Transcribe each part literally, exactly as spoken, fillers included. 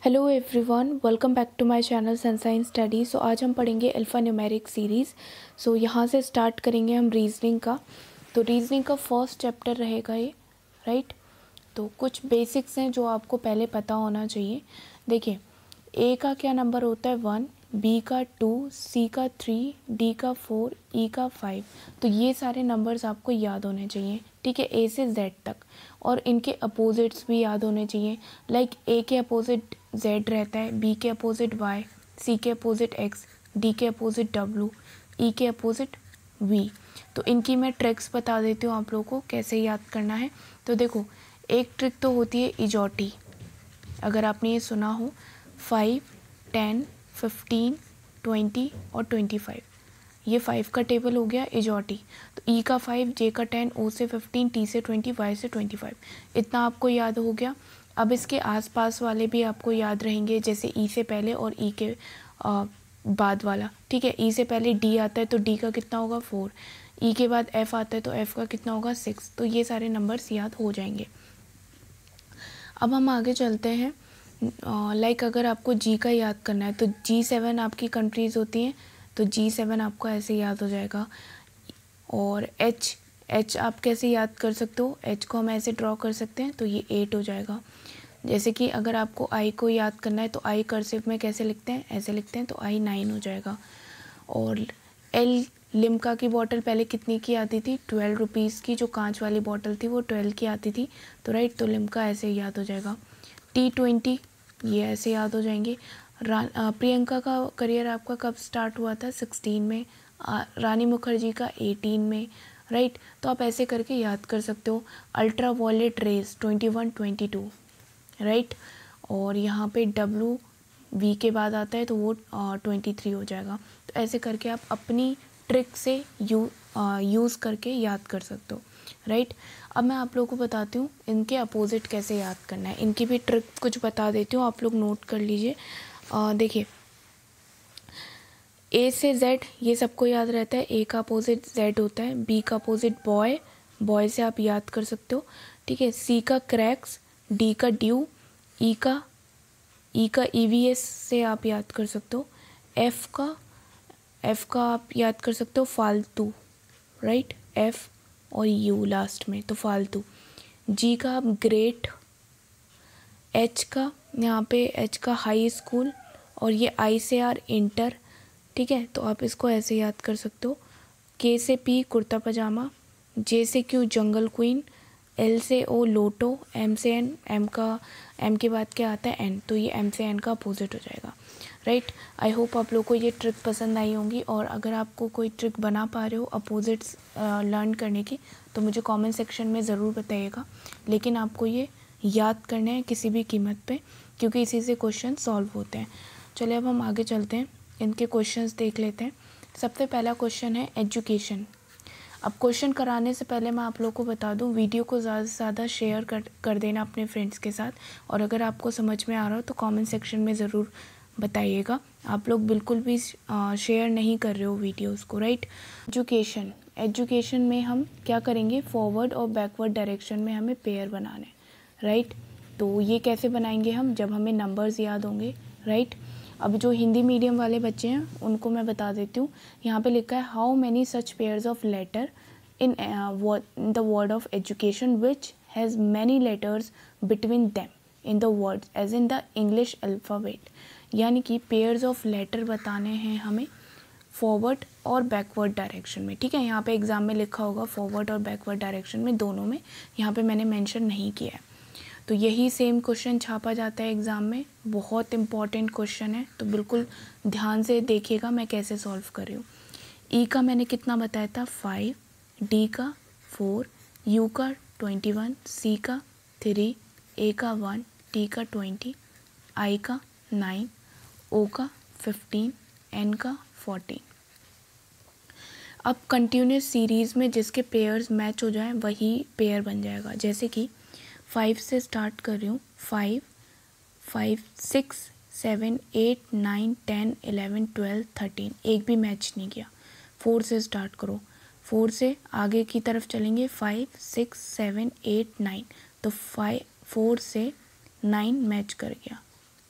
Hello everyone, welcome back to my channel sunshine study. So आज हम पढ़ेंगे alpha numeric series. सो यहाँ से स्टार्ट करेंगे हम रीजनिंग का। तो रीजनिंग का फर्स्ट चैप्टर रहेगा ये, राइट। तो कुछ बेसिक्स हैं जो आपको पहले पता होना चाहिए। देखिए, ए का क्या नंबर होता है वन, बी का टू, सी का थ्री, डी का फोर, ई का फाइव। तो ये सारे नंबर्स आपको याद होने चाहिए, ठीक है, ए से जेड तक। और इनके अपोजिट्स भी याद होने चाहिए। लाइक ए के अपोजिट जेड रहता है, बी के अपोजिट वाई, सी के अपोजिट एक्स, डी के अपोजिट डब्लू, ई के अपोजिट वी। तो इनकी मैं ट्रिक्स बता देती हूँ आप लोगों को कैसे याद करना है। तो देखो, एक ट्रिक तो होती है इजोटी, अगर आपने ये सुना हो, फाइव, टेन, फिफ्टीन, ट्वेंटी और ट्वेंटी फाइव। ये फाइव का टेबल हो गया इजोटी। तो ई का फाइव, जे का टेन, ओ से फिफ्टीन, टी से ट्वेंटी, वाई से ट्वेंटी फाइव। इतना आपको याद हो गया। अब इसके आसपास वाले भी आपको याद रहेंगे, जैसे ई से पहले और ई के आ, बाद वाला, ठीक है। ई से पहले डी आता है तो डी का कितना होगा फोर, ई के बाद एफ आता है तो एफ का कितना होगा सिक्स। तो ये सारे नंबर्स याद हो जाएंगे। अब हम आगे चलते हैं। लाइक uh, like अगर आपको जी का याद करना है तो जी सेवन आपकी कंट्रीज़ होती हैं, तो जी सेवन आपको ऐसे याद हो जाएगा। और एच एच आप कैसे याद कर सकते हो, एच को हम ऐसे ड्रॉ कर सकते हैं, तो ये एट हो जाएगा। जैसे कि अगर आपको आई को याद करना है तो आई कर्सिव में कैसे लिखते हैं, ऐसे लिखते हैं, तो आई नाइन हो जाएगा। और एल, लिम्का की बोतल पहले कितनी की आती थी, ट्वेल्व रुपीज़ की जो कांच वाली बोतल थी वो ट्वेल्व की आती थी, तो राइट, तो लिम्का ऐसे याद हो जाएगा। टी ट्वेंटी ये ऐसे याद हो जाएंगे। प्रियंका का करियर आपका कब स्टार्ट हुआ था, सिक्सटीन में। आ, रानी मुखर्जी का एटीन में, राइट। तो आप ऐसे करके याद कर सकते हो। Ultra violet rays twenty one twenty two, right. और यहाँ पे डब्लू वी के बाद आता है तो वो ट्वेंटी थ्री हो जाएगा। तो ऐसे करके आप अपनी ट्रिक से यू यूज़ करके याद कर सकते हो, राइट। अब मैं आप लोगों को बताती हूँ इनके अपोजिट कैसे याद करना है। इनकी भी ट्रिक कुछ बता देती हूँ, आप लोग नोट कर लीजिए। देखिए, ए से जेड ये सबको याद रहता है, ए का अपोजिट जेड होता है। बी का अपोजिट बॉय, बॉय से आप याद कर सकते हो, ठीक है। सी का क्रैक्स, डी का ड्यू, ई का ई का ई वी एस से आप याद कर सकते हो। एफ का एफ का आप याद कर सकते हो फालतू, राइट, एफ और यू लास्ट में, तो फालतू। जी का आप ग्रेट, एच का यहाँ पे एच का हाई स्कूल, और ये आई से आर इंटर, ठीक है, तो आप इसको ऐसे याद कर सकते हो। के से पी कुर्ता पजामा, जे से क्यू जंगल क्वीन, एल से ओ लोटो, एम से एन, एम का एम के बाद क्या आता है एन, तो ये एम से एन का अपोजिट हो जाएगा, राइट। आई होप आप लोग को ये ट्रिक पसंद आई होंगी। और अगर आपको कोई ट्रिक बना पा रहे हो अपोजिट्स लर्न करने की तो मुझे कमेंट सेक्शन में ज़रूर बताइएगा। लेकिन आपको ये याद करना है किसी भी कीमत पे, क्योंकि इसी से क्वेश्चन सॉल्व होते हैं। चलिए अब हम आगे चलते हैं, इनके क्वेश्चंस देख लेते हैं। सबसे पहला क्वेश्चन है एजुकेशन। अब क्वेश्चन कराने से पहले मैं आप लोगों को बता दूं, वीडियो को ज़्यादा से ज़्यादा शेयर कर कर देना अपने फ्रेंड्स के साथ। और अगर आपको समझ में आ रहा हो तो कमेंट सेक्शन में ज़रूर बताइएगा। आप लोग बिल्कुल भी शेयर नहीं कर रहे हो वीडियोस को, राइट। एजुकेशन एजुकेशन में हम क्या करेंगे, फॉरवर्ड और बैकवर्ड डायरेक्शन में हमें पेयर बनाने, राइट। तो ये कैसे बनाएंगे हम, जब हमें नंबर्स याद होंगे, राइट। अब जो हिंदी मीडियम वाले बच्चे हैं उनको मैं बता देती हूँ। यहाँ पे लिखा है how many such pairs of letter in the word of education which has many letters between them in the word as in the English alphabet. यानी कि पेयर्स ऑफ लेटर बताने हैं हमें फॉरवर्ड और बैकवर्ड डायरेक्शन में, ठीक है। यहाँ पे एग्जाम में लिखा होगा फॉरवर्ड और बैकवर्ड डायरेक्शन में, दोनों में। यहाँ पे मैंने मेंशन नहीं किया है। तो यही सेम क्वेश्चन छापा जाता है एग्ज़ाम में, बहुत इंपॉर्टेंट क्वेश्चन है, तो बिल्कुल ध्यान से देखिएगा मैं कैसे सॉल्व कर रही हूँ। ई का मैंने कितना बताया था, फाइव, डी का फोर, यू का ट्वेंटी वन, सी का थ्री, ए का वन, टी का ट्वेंटी, आई का नाइन, ओ का फिफ्टीन, एन का फोर्टीन। अब कंटिन्यूस सीरीज़ में जिसके पेयर्स मैच हो जाएं वही पेयर बन जाएगा। जैसे कि फाइव से स्टार्ट कर रही हूँ, five five six seven eight nine ten eleven twelve thirteen, एक भी मैच नहीं किया। फोर से स्टार्ट करो, फोर से आगे की तरफ चलेंगे, five six seven eight nine, तो फाइव फोर से नाइन मैच कर गया,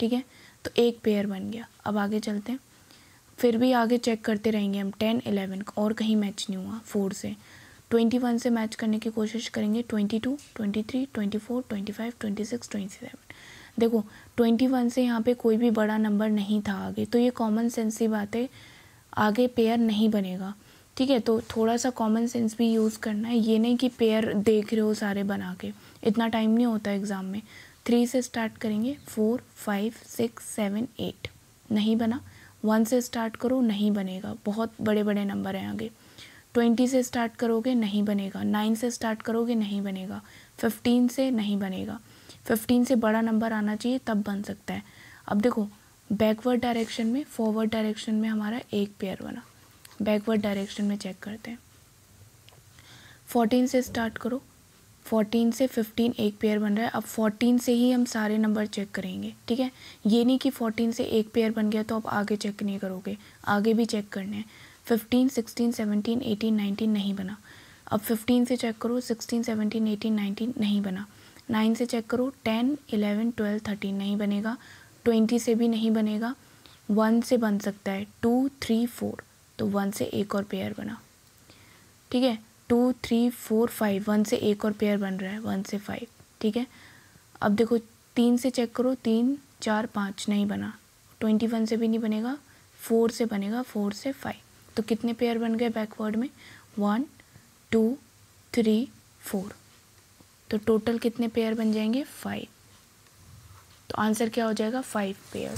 ठीक है, तो एक पेयर बन गया। अब आगे चलते हैं, फिर भी आगे चेक करते रहेंगे हम। टेन इलेवन और कहीं मैच नहीं हुआ, फोर से ट्वेंटी वन से मैच करने की कोशिश करेंगे। Twenty two, twenty three, twenty four, twenty five, twenty six, twenty seven. देखो ट्वेंटी वन से यहाँ पे कोई भी बड़ा नंबर नहीं था आगे, तो ये कॉमन सेंस की बात है, आगे पेयर नहीं बनेगा। ठीक है, तो थोड़ा सा कॉमन सेंस भी यूज़ करना है, ये नहीं कि पेयर देख रहे हो सारे बना के, इतना टाइम नहीं होता एग्ज़ाम में। थ्री से स्टार्ट करेंगे, four, five, six, seven, eight, नहीं बना। वन से स्टार्ट करो, नहीं बनेगा, बहुत बड़े बड़े नंबर हैं आगे। ट्वेंटी से स्टार्ट करोगे, नहीं बनेगा। नाइन से स्टार्ट करोगे, नहीं बनेगा। फिफ्टीन से नहीं बनेगा, फिफ्टीन से बड़ा नंबर आना चाहिए तब बन सकता है। अब देखो बैकवर्ड डायरेक्शन में, फॉरवर्ड डायरेक्शन में हमारा एक पेयर बना, बैकवर्ड डायरेक्शन में चेक करते हैं। फोर्टीन से स्टार्ट करो, फोर्टीन से फिफ्टीन एक पेयर बन रहा है। अब फोर्टीन से ही हम सारे नंबर चेक करेंगे, ठीक है, ये नहीं कि फोर्टीन से एक पेयर बन गया तो आप आगे चेक नहीं करोगे, आगे भी चेक करने हैं। Fifteen, sixteen, seventeen, eighteen, nineteen नहीं बना। अब फिफ्टीन से चेक करो, सिक्सटीन, सेवनटीन, एटीन, नाइनटीन नहीं बना। नाइन से चेक करो, टेन, इलेवन, ट्वेल्व, थर्टीन नहीं बनेगा। ट्वेंटी से भी नहीं बनेगा। वन से बन सकता है, टू, थ्री, फोर, तो वन से एक और पेयर बना, ठीक है। Two, three, four, five, one से एक और पेयर बन रहा है, वन से फाइव, ठीक है। अब देखो तीन से चेक करो, तीन, चार, पाँच नहीं बना। ट्वेंटी वन से भी नहीं बनेगा, फोर से बनेगा, फोर से फाइव, तो कितने पेयर बन गए बैकवर्ड में, वन, टू, थ्री, फोर, तो टोटल कितने पेयर बन जाएंगे, फाइव। तो आंसर क्या हो जाएगा, फाइव पेयर।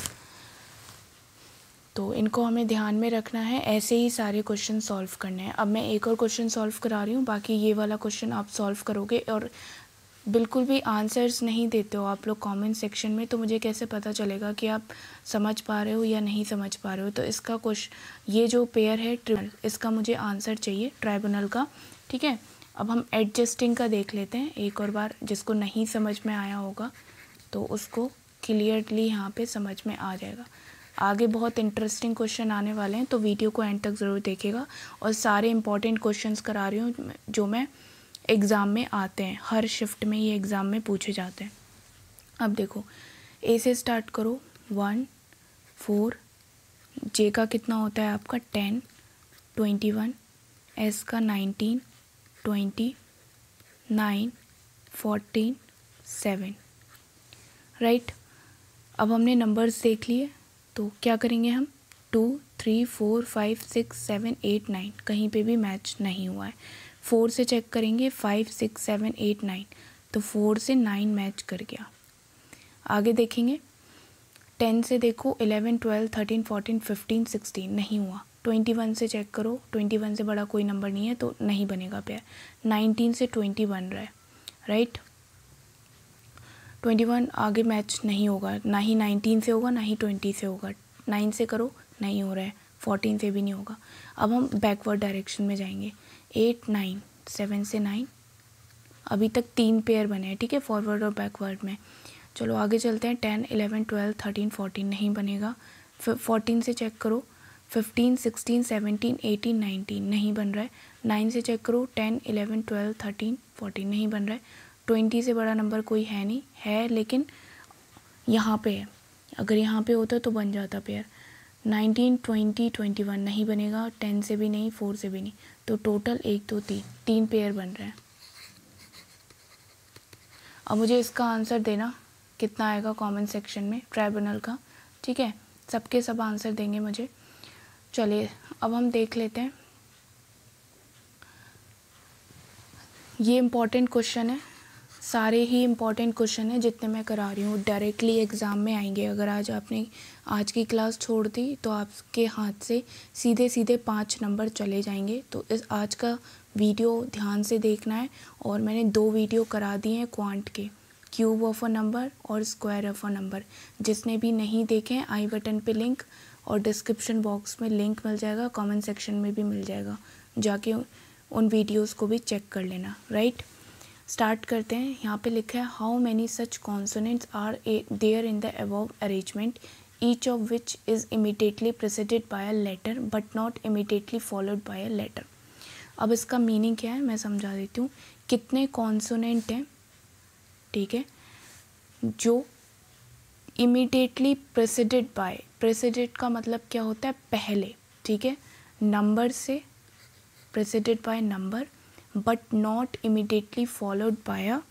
तो इनको हमें ध्यान में रखना है, ऐसे ही सारे क्वेश्चन सॉल्व करने हैं। अब मैं एक और क्वेश्चन सॉल्व करा रही हूँ, बाकी ये वाला क्वेश्चन आप सॉल्व करोगे। और बिल्कुल भी आंसर्स नहीं देते हो आप लोग कमेंट सेक्शन में, तो मुझे कैसे पता चलेगा कि आप समझ पा रहे हो या नहीं समझ पा रहे हो। तो इसका क्वेश्चन, ये जो पेयर है ट्रिब्यूनल, इसका मुझे आंसर चाहिए ट्राइब्यूनल का, ठीक है। अब हम एडजस्टिंग का देख लेते हैं एक और बार, जिसको नहीं समझ में आया होगा तो उसको क्लियरली यहाँ पे समझ में आ जाएगा। आगे बहुत इंटरेस्टिंग क्वेश्चन आने वाले हैं, तो वीडियो को एंड तक ज़रूर देखिएगा। और सारे इंपॉर्टेंट क्वेश्चंस करा रही हूँ जो मैं एग्ज़ाम में आते हैं, हर शिफ्ट में ये एग्ज़ाम में पूछे जाते हैं। अब देखो ए से स्टार्ट करो, वन, फोर, जे का कितना होता है आपका टेन, ट्वेंटी वन, एस का nineteen, twenty, nine, fourteen, seven, right. अब हमने नंबर्स देख लिए, तो क्या करेंगे हम, two, three, four, five, six, seven, eight, nine, कहीं पे भी मैच नहीं हुआ है। फोर से चेक करेंगे, five, six, seven, eight, nine, तो फोर से नाइन मैच कर गया। आगे देखेंगे, टेन से देखो, eleven, twelve, thirteen, fourteen, fifteen, sixteen नहीं हुआ। ट्वेंटी वन से चेक करो, ट्वेंटी वन से बड़ा कोई नंबर नहीं है तो नहीं बनेगा पेयर। नाइनटीन से ट्वेंटी बन रहा है, राइट। ट्वेंटी वन आगे मैच नहीं होगा, ना ही नाइनटीन से होगा ना ही ट्वेंटी से होगा। नाइन से करो, नहीं हो रहा है, फोर्टीन से भी नहीं होगा। अब हम बैकवर्ड डायरेक्शन में जाएंगे, एट, नाइन, सेवन से नाइन, अभी तक तीन पेयर बने हैं, ठीक है, फॉरवर्ड और बैकवर्ड में। चलो आगे चलते हैं, ten, eleven, twelve, thirteen, fourteen नहीं बनेगा। फोर्टीन से चेक करो, fifteen, sixteen, seventeen, eighteen, nineteen नहीं बन रहा है। नाइन से चेक करो, ten, eleven, twelve, thirteen, fourteen नहीं बन रहा है। ट्वेंटी से बड़ा नंबर कोई है नहीं, है लेकिन यहाँ पे है, अगर यहाँ पे होता तो बन जाता pair. Nineteen, twenty, twenty one नहीं बनेगा, टेन से भी नहीं, फोर से भी नहीं, तो टोटल एक, दो, तीन, तीन पेयर बन रहे हैं। अब मुझे इसका आंसर देना कितना आएगा कमेंट सेक्शन में ट्राइब्यूनल का, ठीक है, सबके सब आंसर देंगे मुझे। चलिए अब हम देख लेते हैं, ये इम्पॉर्टेंट क्वेश्चन है, सारे ही इम्पॉर्टेंट क्वेश्चन है जितने मैं करा रही हूँ, डायरेक्टली एग्ज़ाम में आएंगे। अगर आज आपने आज की क्लास छोड़ दी तो आपके हाथ से सीधे सीधे पाँच नंबर चले जाएंगे। तो इस आज का वीडियो ध्यान से देखना है, और मैंने दो वीडियो करा दिए हैं क्वांट के, क्यूब ऑफ अ नंबर और स्क्वायर ऑफ अ नंबर। जिसने भी नहीं देखे हैं, आई बटन पे लिंक और डिस्क्रिप्शन बॉक्स में लिंक मिल जाएगा, कमेंट सेक्शन में भी मिल जाएगा, जाके उन वीडियोस को भी चेक कर लेना, राइट। स्टार्ट करते हैं। यहाँ पे लिखा है, how many such consonants are there in the above arrangement, each of which is immediately preceded by a letter but not immediately followed by a letter. अब इसका मीनिंग क्या है मैं समझा देती हूँ। कितने कॉन्सोनेंट हैं, ठीक है, जो इमीडिएटली प्रेसिडेड बाय, प्रेसिडेड का मतलब क्या होता है पहले, ठीक है, नंबर से, preceded by number, but not immediately followed by a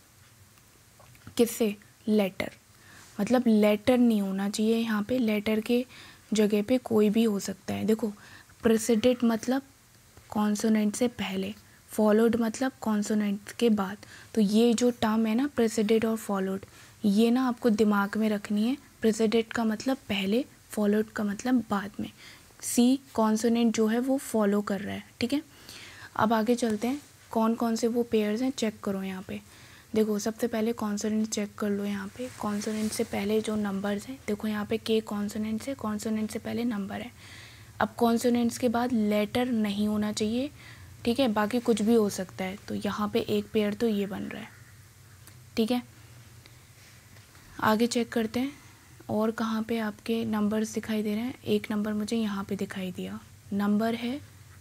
किससे, लेटर, मतलब लेटर नहीं होना चाहिए यहाँ पे, लेटर के जगह पे कोई भी हो सकता है। देखो प्रेसिडेड मतलब कॉन्सोनेंट से पहले, फॉलोड मतलब कॉन्सोनेंट के बाद, तो ये जो टर्म है ना प्रेसिडेड और फॉलोड, ये ना आपको दिमाग में रखनी है। प्रेसिडेड का मतलब पहले, फॉलोड का मतलब बाद में, सी कॉन्सोनेंट जो है वो फॉलो कर रहा है, ठीक है। अब आगे चलते हैं, कौन कौन से वो पेयर्स हैं चेक करो यहाँ पे। देखो सबसे पहले कॉन्सोनेंट चेक कर लो, यहाँ पे कॉन्सोनेंट से पहले जो नंबर्स हैं, देखो यहाँ पे के कॉन्सोनेंट से, कॉन्सोनेंट से पहले नंबर है। अब कॉन्सोनेंट्स के बाद लेटर नहीं होना चाहिए, ठीक है, बाकी कुछ भी हो सकता है, तो यहाँ पे एक पेयर तो ये बन रहा है, ठीक है। आगे चेक करते हैं और कहाँ पे आपके नंबर्स दिखाई दे रहे हैं। एक नंबर मुझे यहाँ पे दिखाई दिया, नंबर है,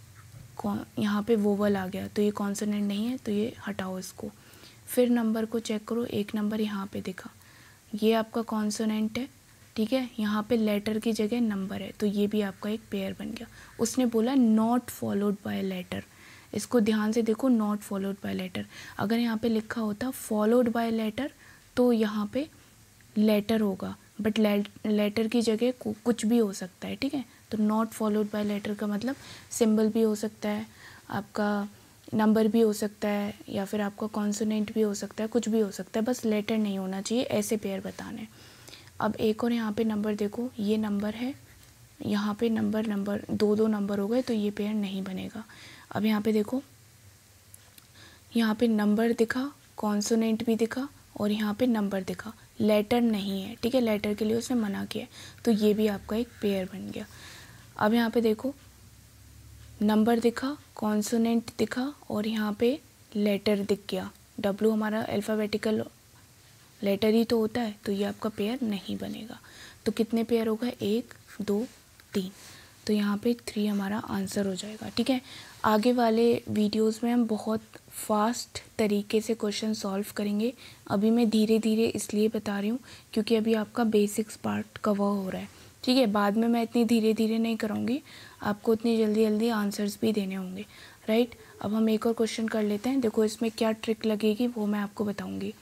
यहाँ पे वोवल आ गया, तो ये कॉन्सोनेंट नहीं है, तो ये हटाओ इसको। फिर नंबर को चेक करो, एक नंबर यहाँ पे दिखा, ये आपका कॉन्सोनेंट है, ठीक है, यहाँ पे लेटर की जगह नंबर है, तो ये भी आपका एक पेयर बन गया। उसने बोला नॉट फॉलोड बाय लेटर, इसको ध्यान से देखो, नॉट फॉलोड बाय लेटर, अगर यहाँ पे लिखा होता फॉलोड बाय लेटर तो यहाँ पे लेटर होगा, बट लेटर की जगह कुछ भी हो सकता है, ठीक है। तो नॉट फॉलोड बाय लेटर का मतलब सिंबल भी हो सकता है, आपका नंबर भी हो सकता है, या फिर आपका कॉन्सोनेंट भी हो सकता है, कुछ भी हो सकता है, बस लेटर नहीं होना चाहिए, ऐसे पेयर बताने। अब एक और यहाँ पे नंबर देखो, ये नंबर है, यहाँ पे नंबर नंबर दो दो नंबर हो गए, तो ये पेयर नहीं बनेगा। अब यहाँ पे देखो, यहाँ पे नंबर दिखा, कॉन्सोनेंट भी दिखा, और यहाँ पे नंबर दिखा, लेटर नहीं है, ठीक है, लेटर के लिए उसने मना किया, तो ये भी आपका एक पेयर बन गया। अब यहाँ पे देखो, नंबर दिखा, कॉन्सोनेंट दिखा, और यहाँ पे लेटर दिख गया, डब्ल्यू हमारा अल्फ़ाबेटिकल लेटर ही तो होता है, तो ये आपका पेयर नहीं बनेगा। तो कितने पेयर होगा, एक दो तीन, तो यहाँ पे थ्री हमारा आंसर हो जाएगा, ठीक है। आगे वाले वीडियोस में हम बहुत फास्ट तरीके से क्वेश्चन सॉल्व करेंगे। अभी मैं धीरे धीरे इसलिए बता रही हूँ क्योंकि अभी आपका बेसिक्स पार्ट कवर हो रहा है, ठीक है। बाद में मैं इतनी धीरे धीरे नहीं कराऊंगी, आपको इतनी जल्दी जल्दी आंसर्स भी देने होंगे, राइट। अब हम एक और क्वेश्चन कर लेते हैं, देखो इसमें क्या ट्रिक लगेगी वो मैं आपको बताऊंगी।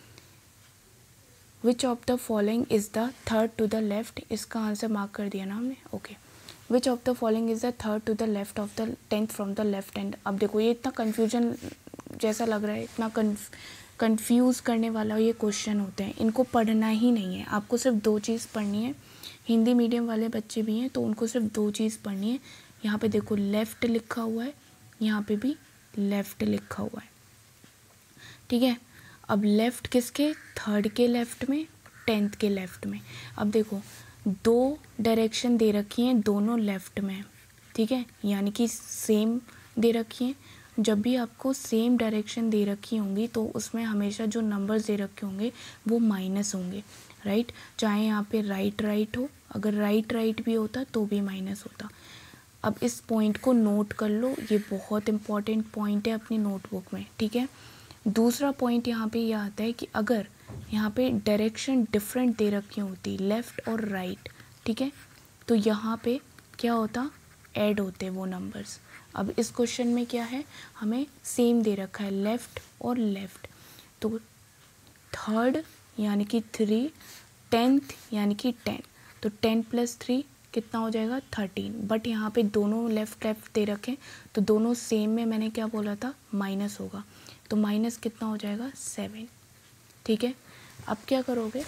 Which of the following is the third to the left, इसका आंसर मार्क कर दिया ना हमने, okay. Which of the following is the third to the left of the tenth from the left hand. अब देखो ये इतना कन्फ्यूजन जैसा लग रहा है, इतना कन्फ्यूज़ करने वाला ये क्वेश्चन होते हैं, इनको पढ़ना ही नहीं है, आपको सिर्फ दो चीज़ पढ़नी है। हिंदी मीडियम वाले बच्चे भी हैं तो उनको सिर्फ दो चीज़ पढ़नी है। यहाँ पे देखो लेफ़्ट लिखा हुआ है, यहाँ पे भी लेफ़्ट लिखा हुआ है, ठीक है। अब लेफ़्ट किसके, थर्ड के लेफ़्ट में, टेंथ के लेफ़्ट में। अब देखो दो डायरेक्शन दे रखी हैं, दोनों लेफ़्ट में, ठीक है, यानी कि सेम दे रखी हैं। जब भी आपको सेम डायरेक्शन दे रखी होंगी तो उसमें हमेशा जो नंबर्स दे रखे होंगे वो माइनस होंगे, राइट। चाहे यहाँ पे राइट राइट हो, अगर राइट राइट भी होता तो भी माइनस होता। अब इस पॉइंट को नोट कर लो, ये बहुत इंपॉर्टेंट पॉइंट है अपनी नोटबुक में, ठीक है। दूसरा पॉइंट यहाँ पे यह आता है कि अगर यहाँ पे डायरेक्शन डिफरेंट दे रखी होती, लेफ़्ट और राइट, ठीक है, तो यहाँ पे क्या होता, ऐड होते वो नंबर्स। अब इस क्वेश्चन में क्या है, हमें सेम दे रखा है लेफ़्ट और लेफ़्ट, तो थर्ड यानी कि थ्री, टेंथ यानी कि टेन, तो टेन प्लस थ्री कितना हो जाएगा, थर्टीन। बट यहाँ पे दोनों लेफ़्ट लेफ़्ट दे रखें तो दोनों सेम में मैंने क्या बोला था, माइनस होगा, तो माइनस कितना हो जाएगा, सेवन, ठीक है। अब क्या करोगे,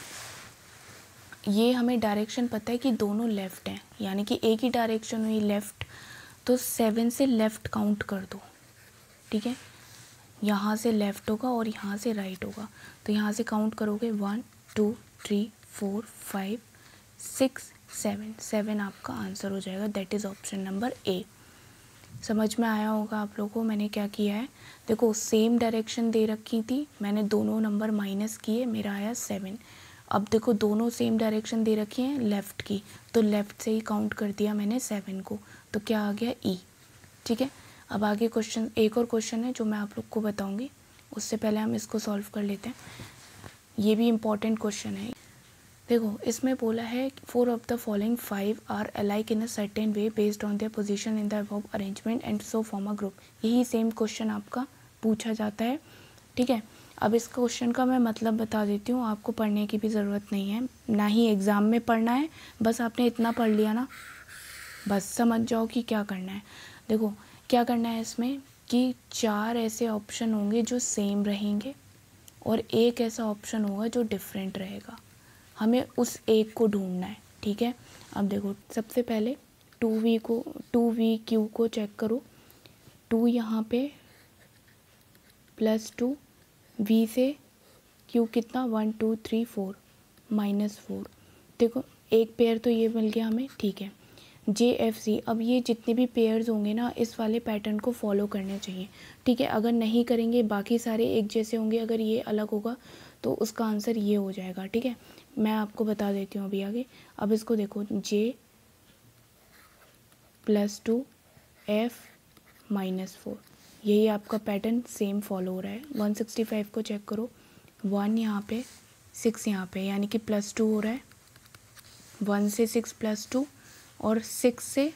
ये हमें डायरेक्शन पता है कि दोनों लेफ़्ट हैं, यानी कि एक ही डायरेक्शन हुई लेफ़्ट, तो सेवन से लेफ़्ट काउंट कर दो, ठीक है। यहाँ से लेफ़्ट होगा और यहाँ से राइट होगा, तो यहाँ से काउंट करोगे one two three four five six seven, seven आपका आंसर हो जाएगा, that is option number A. समझ में आया होगा आप लोगों को मैंने क्या किया है। देखो सेम डायरेक्शन दे रखी थी, मैंने दोनों नंबर माइनस किए, मेरा आया सेवन। अब देखो दोनों सेम डायरेक्शन दे रखी हैं लेफ़्ट की, तो लेफ़्ट से ही काउंट कर दिया मैंने सेवन को, तो क्या आ गया, ई, ठीक है। अब आगे क्वेश्चन, एक और क्वेश्चन है जो मैं आप लोग को बताऊंगी, उससे पहले हम इसको सॉल्व कर लेते हैं। ये भी इम्पॉर्टेंट क्वेश्चन है। देखो इसमें बोला है four of the following five are alike in a certain way based on their position in the above arrangement and so form a group. यही सेम क्वेश्चन आपका पूछा जाता है, ठीक है। अब इस क्वेश्चन का मैं मतलब बता देती हूँ, आपको पढ़ने की भी ज़रूरत नहीं है, ना ही एग्ज़ाम में पढ़ना है, बस आपने इतना पढ़ लिया ना, बस समझ जाओ कि क्या करना है। देखो क्या करना है इसमें कि चार ऐसे ऑप्शन होंगे जो सेम रहेंगे और एक ऐसा ऑप्शन होगा जो डिफरेंट रहेगा, हमें उस एक को ढूंढना है, ठीक है। अब देखो सबसे पहले टू वी को टू वी क्यू को चेक करो। टू यहाँ पे प्लस टू, वी से क्यू कितना one two three four minus four. देखो एक पेयर तो ये मिल गया हमें, ठीक है। जे एफ सी, अब ये जितने भी पेयर्स होंगे ना इस वाले पैटर्न को फॉलो करने चाहिए, ठीक है। अगर नहीं करेंगे बाकी सारे एक जैसे होंगे, अगर ये अलग होगा तो उसका आंसर ये हो जाएगा, ठीक है। मैं आपको बता देती हूँ अभी आगे। अब इसको देखो J plus two F minus four, यही आपका पैटर्न सेम फॉलो हो रहा है। वन सिक्सटी फाइव को चेक करो, वन यहाँ पे सिक्स यहाँ पे, यानी कि प्लस टू हो रहा है। वन से सिक्स प्लस टू और सिक्स से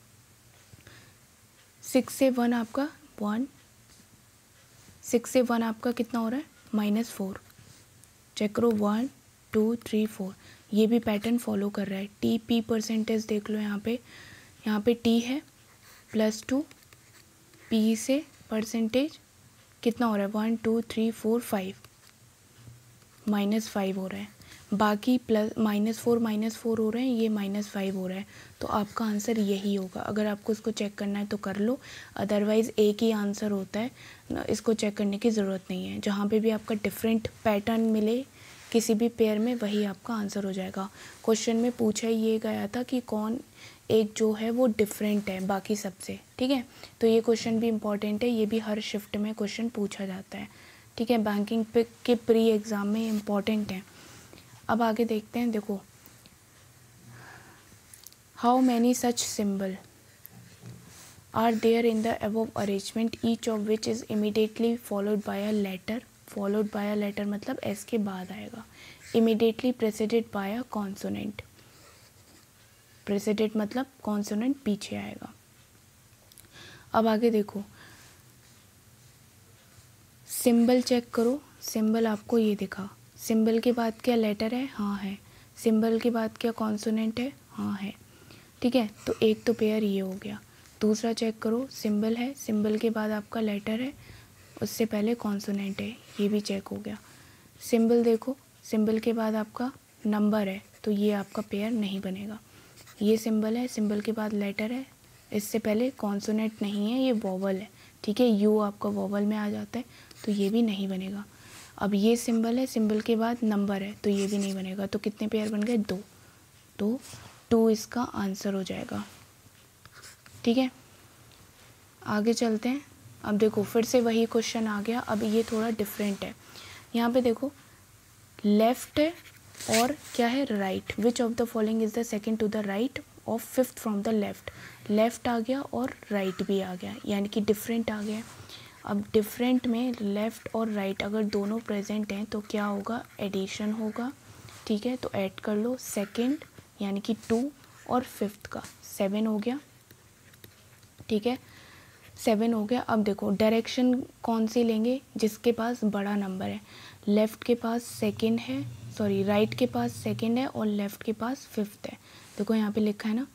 सिक्स से वन आपका वन, सिक्स से वन आपका कितना हो रहा है माइनस फोर। चेक करो वन टू थ्री फोर, ये भी पैटर्न फॉलो कर रहा है। टी पी परसेंटेज देख लो यहाँ पे, यहाँ पे टी है प्लस टू, पी से परसेंटेज कितना हो रहा है one two three four five, minus five हो रहा है। बाकी plus minus four minus four हो रहे हैं, ये माइनस फाइव हो रहा है, तो आपका आंसर यही होगा। अगर आपको इसको चेक करना है तो कर लो, अदरवाइज़ एक ही आंसर होता है, इसको चेक करने की ज़रूरत नहीं है। जहाँ पे भी आपका डिफरेंट पैटर्न मिले किसी भी पेयर में, वही आपका आंसर हो जाएगा। क्वेश्चन में पूछा ये गया था कि कौन एक जो है वो डिफरेंट है बाकी सबसे, ठीक है। तो ये क्वेश्चन भी इम्पॉर्टेंट है, ये भी हर शिफ्ट में क्वेश्चन पूछा जाता है, ठीक है। बैंकिंग पे के प्री एग्ज़ाम में इम्पॉर्टेंट है। अब आगे देखते हैं, देखो how many such symbol are there in the above arrangement each of which is immediately followed by a letter. Followed by a letter मतलब एस के बाद आएगा, immediately preceded by a consonant, preceded मतलब कॉन्सोनेंट पीछे आएगा। अब आगे देखो सिंबल चेक करो, सिंबल आपको ये दिखा, सिंबल के बाद क्या लेटर है, हाँ है। सिंबल के बाद क्या कॉन्सोनेंट है, हाँ है, ठीक है। तो एक तो पेयर ये हो गया। दूसरा चेक करो सिंबल है, सिंबल के बाद आपका लेटर है, उससे पहले कॉन्सोनेंट है, ये भी चेक हो गया। सिंबल देखो, सिंबल के बाद आपका नंबर है, तो ये आपका पेयर नहीं बनेगा। ये सिंबल है, सिंबल के बाद लेटर है, इससे पहले कॉन्सोनेंट नहीं है, ये वोवल है, ठीक है। यू आपका वोवल में आ जाता है, तो ये भी नहीं बनेगा। अब ये सिंबल है, सिंबल के बाद नंबर है, तो ये भी नहीं बनेगा। तो कितने पेयर बन गए, दो, तो टू इसका आंसर हो जाएगा, ठीक है। आगे चलते हैं। अब देखो फिर से वही क्वेश्चन आ गया, अब ये थोड़ा डिफरेंट है। यहाँ पे देखो लेफ्ट है और क्या है right, which of the following is the second to the right of fifth from the left. Left आ गया और राइट भी आ गया, यानी कि डिफरेंट आ गया। अब डिफरेंट में लेफ़्ट और राइट अगर दोनों प्रेजेंट हैं तो क्या होगा, एडिशन होगा, ठीक है। तो ऐड कर लो, सेकंड यानी कि टू और फिफ्थ का सेवन हो गया, ठीक है, सेवन हो गया। अब देखो डायरेक्शन कौन सी लेंगे, जिसके पास बड़ा नंबर है। लेफ़्ट के पास सेकंड है, सॉरी राइट के पास सेकंड है और लेफ़्ट के पास फिफ्थ है। देखो यहाँ पे लिखा है ना,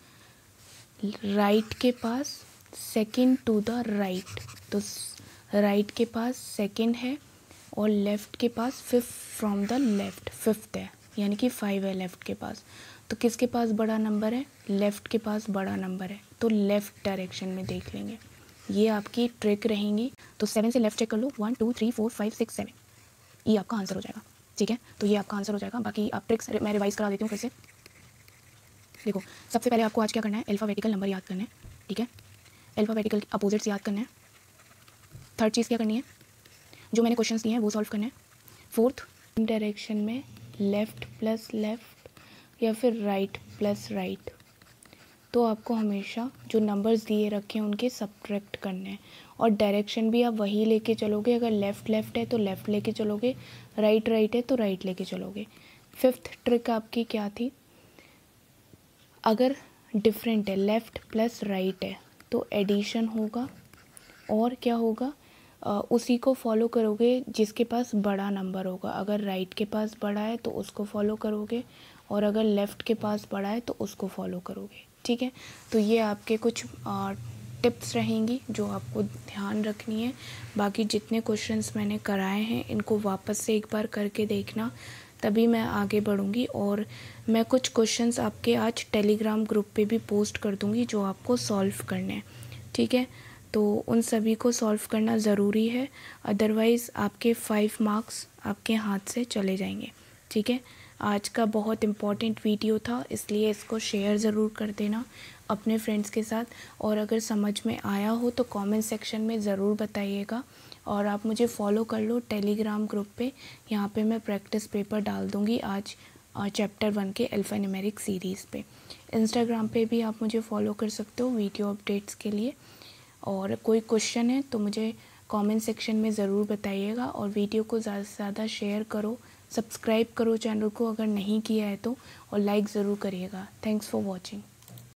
राइट के पास सेकंड टू द राइट, तो राइट right के पास सेकंड है और लेफ़्ट के पास fifth from the left, fifth है, यानी कि फाइव है लेफ़्ट के पास। तो किसके पास बड़ा नंबर है, लेफ़्ट के पास बड़ा नंबर है, तो लेफ़्ट डायरेक्शन में देख लेंगे। ये आपकी ट्रिक रहेंगी। तो सेवन से लेफ़्ट चेक कर लो, one two three four five six seven, ये आपका आंसर हो जाएगा, ठीक है। तो ये आपका आंसर हो जाएगा। बाकी आप ट्रिक्स मैं रिवाइज करा देती हूँ फिर से। देखो सबसे पहले आपको आज क्या करना है, अल्फ़ाबेटिकल नंबर याद करना है, ठीक है। अल्फ़ाबेटिकल अपोजिट्स याद करना है। थर्ड चीज़ क्या करनी है, जो मैंने क्वेश्चंस दिए हैं वो सॉल्व करना है। फोर्थ डायरेक्शन में लेफ़्ट प्लस लेफ़्ट या फिर राइट प्लस राइट, तो आपको हमेशा जो नंबर्स दिए रखे हैं उनके सब्ट्रैक्ट करने हैं। और डायरेक्शन भी आप वही लेके चलोगे, अगर लेफ़्ट लेफ़्ट है तो लेफ़्ट लेके चलोगे, राइट राइट है तो राइट लेके चलोगे। फिफ्थ ट्रिक आपकी क्या थी, अगर डिफरेंट है, लेफ़्ट प्लस राइट है तो एडिशन होगा, और क्या होगा, आ, उसी को फॉलो करोगे जिसके पास बड़ा नंबर होगा। अगर राइट के पास बड़ा है तो उसको फॉलो करोगे, और अगर लेफ़्ट के पास बड़ा है तो उसको फॉलो करोगे। ठीक है, तो ये आपके कुछ आ, टिप्स रहेंगी जो आपको ध्यान रखनी है। बाकी जितने क्वेश्चंस मैंने कराए हैं इनको वापस से एक बार करके देखना, तभी मैं आगे बढ़ूँगी। और मैं कुछ क्वेश्चंस आपके आज टेलीग्राम ग्रुप पे भी पोस्ट कर दूँगी जो आपको सॉल्व करने हैं। ठीक है, तो उन सभी को सॉल्व करना ज़रूरी है, अदरवाइज़ आपके फाइव मार्क्स आपके हाथ से चले जाएंगे। ठीक है, आज का बहुत इम्पॉर्टेंट वीडियो था, इसलिए इसको शेयर ज़रूर कर देना अपने फ्रेंड्स के साथ। और अगर समझ में आया हो तो कमेंट सेक्शन में ज़रूर बताइएगा, और आप मुझे फॉलो कर लो टेलीग्राम ग्रुप पे, यहाँ पे मैं प्रैक्टिस पेपर डाल दूँगी आज चैप्टर वन के अल्फ़ान्यूमेरिक सीरीज़ पे। इंस्टाग्राम पे भी आप मुझे फॉलो कर सकते हो वीडियो अपडेट्स के लिए। और कोई क्वेश्चन है तो मुझे कमेंट सेक्शन में ज़रूर बताइएगा, और वीडियो को ज़्यादा से ज़्यादा शेयर करो, सब्सक्राइब करो चैनल को अगर नहीं किया है तो, और लाइक ज़रूर करिएगा। Thanks for watching.